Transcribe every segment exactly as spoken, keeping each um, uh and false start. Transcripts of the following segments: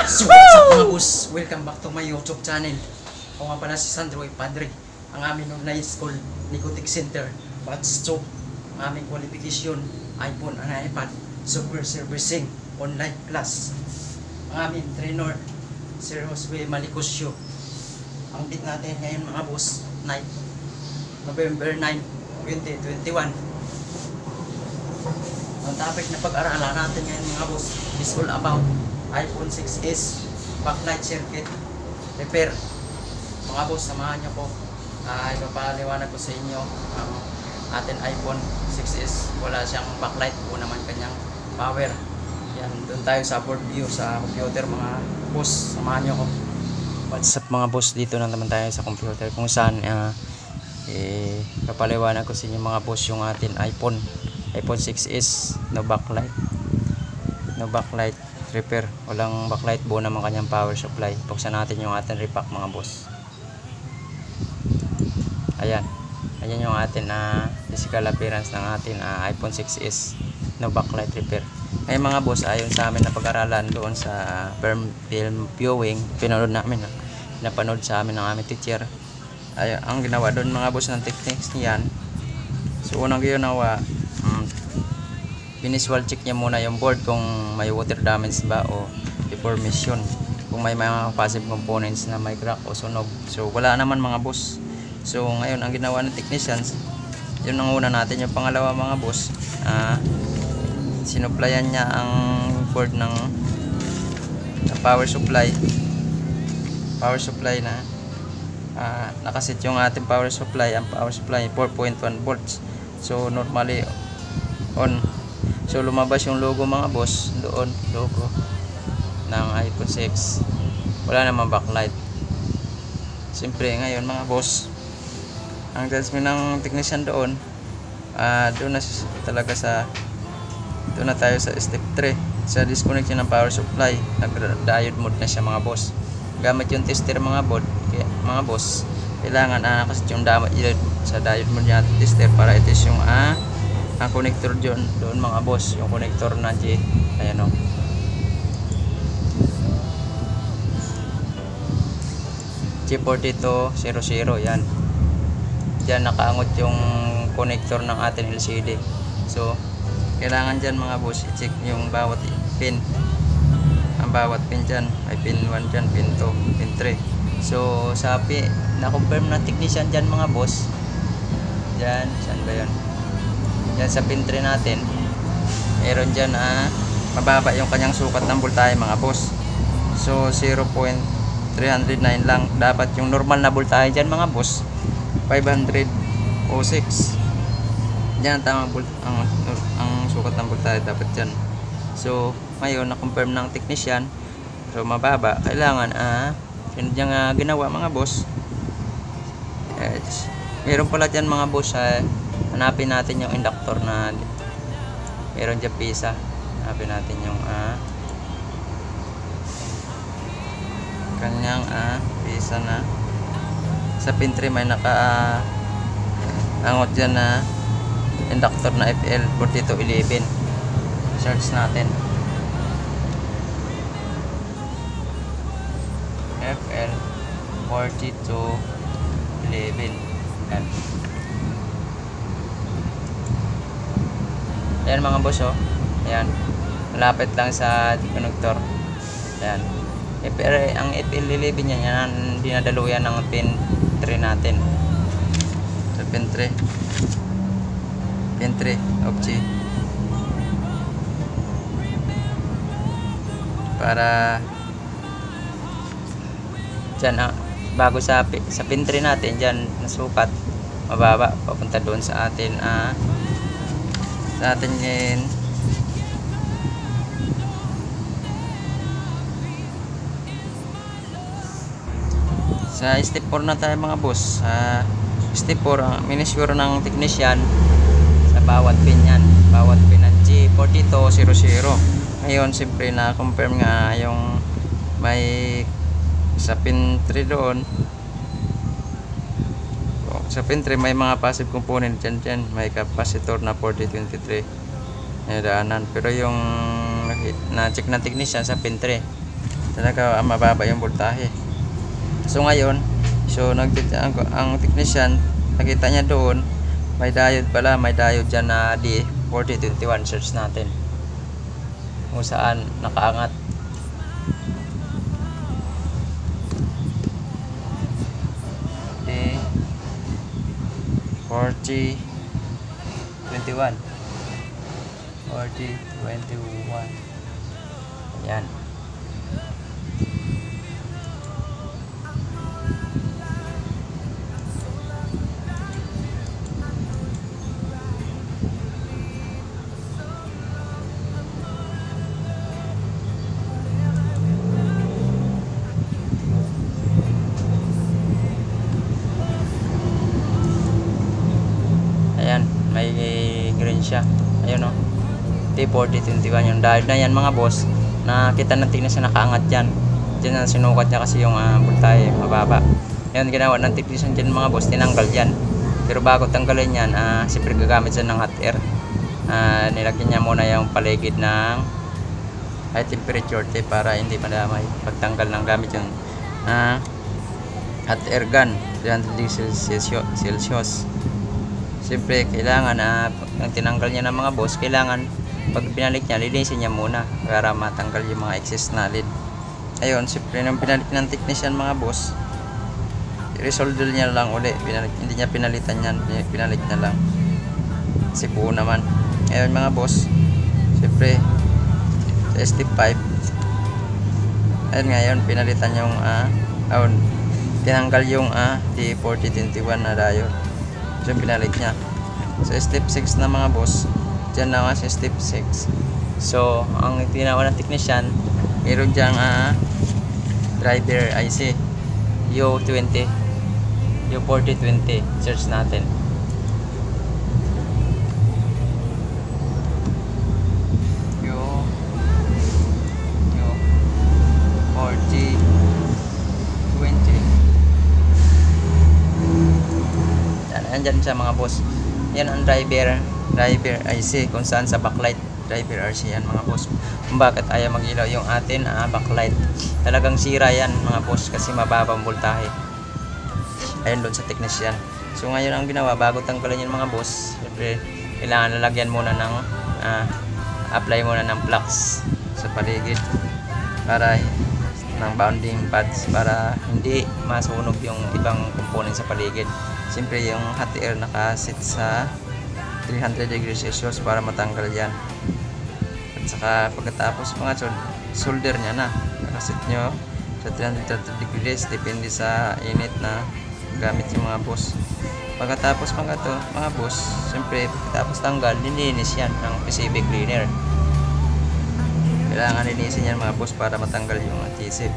So what's up mga boss? Welcome back to my YouTube channel. Ako nga pala si Sandro Padre, ang aming online school, Nicotech Center, Batch two. Ang aming qualification, iPhone and iPad, Super Servicing, Online Class. Ang aming trainer, Sir Josue Malicosio. Ang date natin ngayon mga boss, night, November nine, twenty twenty-one. Ang topic na pag-aralan natin ngayon mga boss is all about iPhone six S backlight circuit repair. Mga boss, samahan nyo po. Uh, ipapaliwanag ko sa inyo ang ating iPhone six S. Wala siyang backlight, po naman kanyang power. Yan, doon tayo sa board view sa computer mga boss. Samahan nyo ko. What's up mga boss? Dito na naman tayo sa computer kung saan uh, eh, papaliwanag ko sa inyo mga boss yung ating iPhone iPhone six S. No backlight, no backlight repair, walang backlight, buo naman kanyang power supply. Buksan natin yung ating repack mga boss. Ayan, ayan yung ating uh, physical appearance ng ating uh, iPhone six S, no backlight repair. Ngayon mga boss, ayon sa amin na pag-aralan doon sa uh, film viewing, pinanood namin, uh, napanood sa amin ng aming teacher. Ay, ang ginawa doon mga boss ng techniques niyan, so unang ginawa, um, visual check niya muna yung board kung may water damage ba o deformation, kung may mga passive components na may crack o sunog. So wala naman mga boss. So ngayon ang ginawa ng technicians, yun ang una natin. Yung pangalawa mga boss, uh, sinuplayan niya ang board ng, ng power supply power supply na uh, nakaset yung ating power supply. Ang power supply four point one volts, so normally on. So lumabas yung logo mga boss doon, logo ng iPhone six. Wala namang backlight. Siyempre ngayon mga boss, ang judgment ng technician doon, uh, doon na talaga sa doon na tayo sa step three, sa disconnection ng power supply. Nag-diode mode na siya mga boss. Gamit yung tester mga board, kaya, mga boss, kailangan uh, kasi yung diode sa diode mode niya tester para itis yung ah uh, ang connector doon, doon mga boss, yung connector na J, ayan o, J forty-two hundred, yan, dyan nakaangot yung connector ng ating L C D. So kailangan dyan mga boss i-check yung bawat pin, ang bawat pin dyan, ay pin one dyan, pin two, pin three. So sabi na confirm na technician dyan mga boss, dyan, saan ba yun, yan sa pin three natin, meron dyan ah, mababa yung kanyang sukat ng voltahe mga boss. So zero point three oh nine lang dapat yung normal na voltahe dyan mga boss, five hundred six. Yan ang tamang volt, ang, ang sukat ng voltahe dapat dyan. So ngayon na confirm ng technician, so mababa, kailangan ah, yun dyan uh, ginawa mga boss. Yes. Meron pala dyan mga boss, ah, hanapin natin yung inductor na meron dyan pisa. Hanapin natin yung ah, kanyang ah, pisa na sa pin three. May naka ah, angot dyan na inductor na F L forty-two eleven. Search natin F L forty-two eleven. Yan. Ayan mga boss, oh. Ayan. Malapit lang sa connector. Ayan. F L, ang F L eleven yan, yan dinadaluyan ng pin three natin. So, pin three. Pin three of G. Para dyan, ah, bago sa, sa pin three natin, dyan nasukat, mababa, papunta doon sa atin, ah, sa atin yun sa step four na tayo mga boss. Sa uh, step four, uh, minisure ng technician sa bawat pin yan, bawat pin ng G forty-two hundred. Ngayon siyempre na confirm nga yung may sa pin three doon. Sa pin three may mga passive component dyan, dyan. May capacitor na forty twenty-three na daanan. Pero yung na check na technician sa pin three, talaga ang mababa yung voltahe. So ngayon, so nag ang, ang technician, nakita niya doon may diode pala, may diode dyan na D forty twenty-one. Search natin kung saan nakaangat. D forty twenty-one forty twenty-one. Yan. Ayan, may green siya. Ayun o, D forty twenty-one yung diode na yan mga boss. Nakita ng technician nakaangat yan. Diyan na sinukat niya kasi yung uh, voltahe mababa. Yan ginawa ng technician dyan mga boss, tinanggal yan. Pero bago tanggalin yan, uh, siyempre gagamit siya ng hot air. Uh, nilagyan niya muna yung paligid ng high temperature tape para hindi madamay pagtanggal ng gamit yung uh, hot air gun three hundred degrees Celsius. Siyempre kailangan na uh, ang tinanggal niya ng mga boss, kailangan pag pinalik niya, linisin niya muna para matanggal yung mga excess na lead. Ayun, siyempre nang pinalik ng technician mga boss, i-resolder niya lang uli. Pinalik, hindi niya pinalitan yan, pinalik niya lang kasi buo naman. Ayun mga boss, siyempre sa step five, ayun ngayon pinalitan yung uh, ayun, tinanggal yung uh, D forty twenty-one na diode. So pinalik niya. So step six na mga boss, dyan na nga sa step six. So ang tinawa ng technician, meron dyang uh, driver I C U twenty U forty twenty. Search natin. U U forty twenty. Andyan siya mga boss. Yan ang driver driver I C kung saan sa backlight driver R C yan mga boss. Kung bakit ayaw mag-ilaw yung atin ah, backlight, talagang sira yan mga boss kasi mababang voltahe. Ayun doon sa technician. So ngayon ang ginawa, bago tanggalin yung mga boss, siyempre kailangan lalagyan muna ng ah, apply muna ng flux sa paligid para ng bounding pads para hindi masunog yung ibang component sa paligid. Siyempre yung hot air nakasit sa three hundred degrees Celsius para matanggal yan. At saka pagkatapos mga chod, solder nya na. Nakasit nyo sa three hundred thirty degrees, depende sa init na gamit yung mga boss. Pagkatapos mga to, mga boss, siyempre pagkatapos tanggal, lininis yan ng P C B cleaner. Kailangan linisin yan mga boss para matanggal yung adhesive.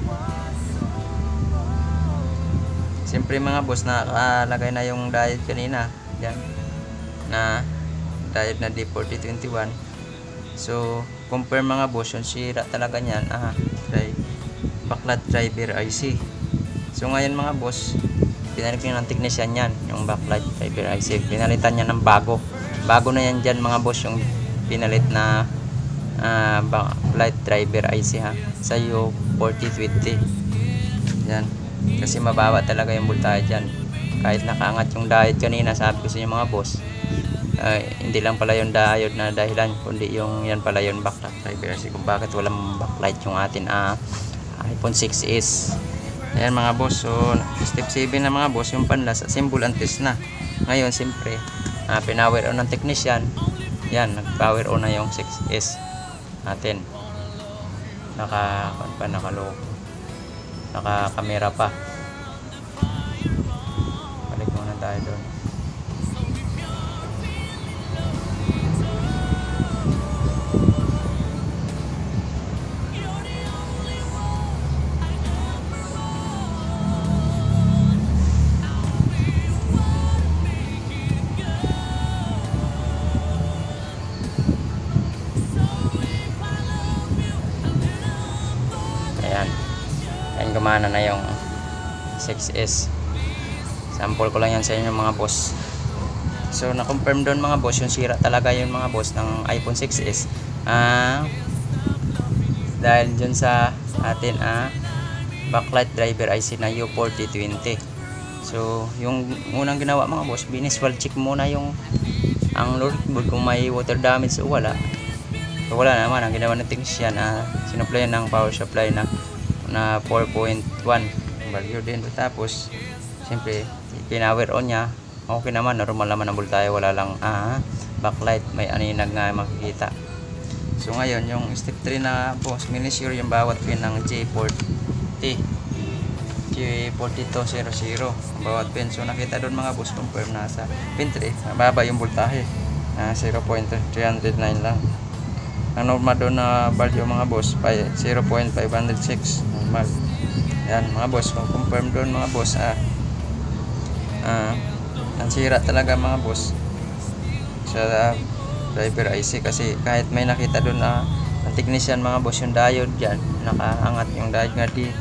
Siyempre mga boss, nakalagay na yung diode kanina yan, na diode na D forty twenty-one. So confirm mga boss, yung sira talaga nyan ah, try, backlight driver I C. So ngayon mga boss, pinalik nyo ng technician yan, yung backlight driver I C. Pinalitan niya ng bago. Bago na yan dyan mga boss, yung pinalit na uh, backlight driver I C ha, sa U forty twenty. Yan. Kasi mababa talaga yung voltahe dyan. Kahit nakaangat yung diode kanina, sabi ko sa inyo mga boss, uh, hindi lang pala yung diode na dahilan, kundi yung yan pala yung backlight driver. Kasi kung bakit walang backlight yung atin uh, iPhone six S. Ayan mga boss. So step seven na mga boss, yung panlas, symbol and test na. Ngayon siyempre uh, pinower on ng technician. Yan, nag power on na yung six S natin. Naka pa nakalo naka camera pa. Balik muna tayo doon. Ayan. Ayan, gumana na yung six S. Sample ko lang yan sa inyo mga boss. So na-confirm doon mga boss, yung sira talaga yung mga boss ng iPhone six S. Ah, dahil dyan sa atin ah, backlight driver I C na U forty twenty. So yung unang ginawa mga boss, biniswal check muna yung ang Lord board kung may water damage o wala. So wala naman, ang ginawa ng technician ah, sinupply ng power supply na na four point one value din. Tapos siyempre pinower on niya, okay naman, normal naman ang voltahe, wala lang ah, backlight, may aninag nga makikita. So ngayon yung step three na boss, minisure yung bawat pin ng J forty J forty two hundred bawat pin. So nakita doon mga boss, confirm na sa pin three mababa yung voltahe, na zero point three oh nine lang. Ang normal doon na value mga boss zero point five oh six normal. Yan mga boss, kung confirm doon mga boss ah, ah ang sira talaga mga boss sa driver I C, kasi kahit may nakita doon na ang technician mga boss, yung diode dyan nakaangat yung diode nga di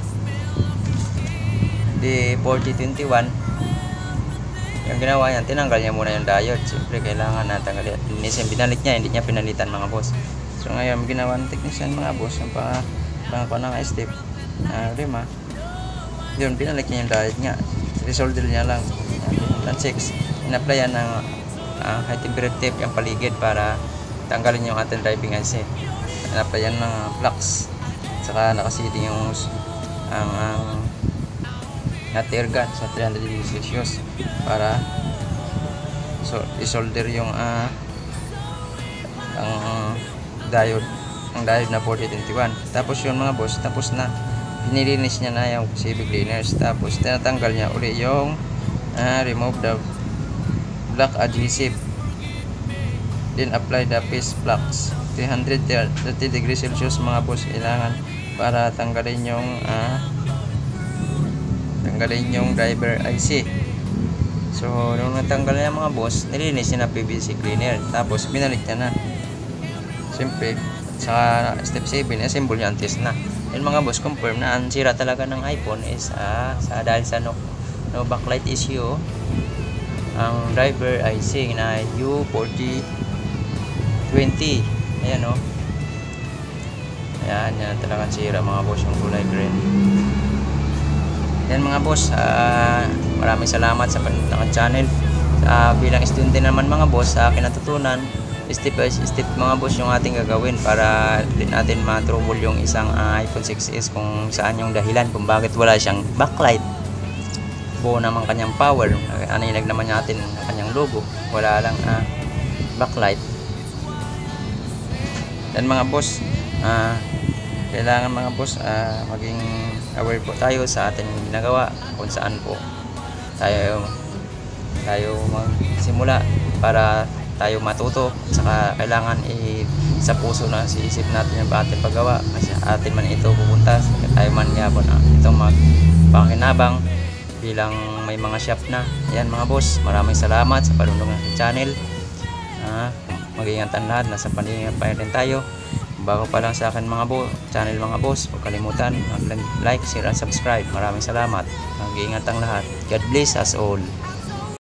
di forty twenty-one, yung ginawa niya, tinanggal niya muna yung diode. Siyempre kailangan na tanggalin, binalik niya, hindi niya pinalitan mga boss. So ngayon ginawa ng technician mga boss, yung pang pang ng step uh, lima, yun binalik niya yung diode nga, resolder niya lang at six, in-applyan ng uh, high temperature tape yung paligid para tanggalin yung ating driving I C. In-applyan ng flux, saka nakasiting yung ang ang hot air gun sa three hundred degrees Celsius para so isolder yung uh, ang uh, diode, ang diode na forty twenty-one. Tapos yun mga boss, tapos na pinilinis niya na yung C V cleaners. Tapos tinatanggal niya uli yung uh, remove the black adhesive, then apply the paste flux three hundred thirty degrees Celsius mga boss kailangan, para tanggalin yung uh, tanggalin yung driver I C. So nung natanggal na mga boss, nilinis niya na P V C cleaner, tapos binalik niya na. Siyempre sa step seven, assemble niya ang test na. Yan mga boss, confirm na ang sira talaga ng iPhone is ah, sa dahil sa no, no backlight issue ang driver I C na U forty twenty. Ayan o, ayan, yan talagang sira mga boss, yung kulay green. Yan mga boss, uh, maraming salamat sa panonood ng channel. Uh, bilang estudyante naman mga boss, sa akin natutunan step by step mga boss yung ating gagawin para din natin ma-trouble yung isang uh, iPhone six S, kung saan yung dahilan kung bakit wala siyang backlight. Buo naman kanyang power, aninag naman natin ang kanyang logo, wala lang uh, backlight. Dan mga boss, uh, kailangan mga boss uh, maging aware po tayo sa ating ginagawa, kung saan po tayo tayo magsimula para tayo matuto. Saka kailangan i sa puso na siisip natin yung ating paggawa, kasi atin man ito pupunta, tayo man yapon ah, itong magpakinabang bilang may mga shop na. Yan mga boss, maraming salamat sa panonood ng channel. ah, mag-iingatan lahat, nasa paningan pa rin tayo. Bago pa lang sa akin mga bo channel mga boss, huwag kalimutan mag like, share, and subscribe. Maraming salamat, mag-iingat ang lahat. God bless us all.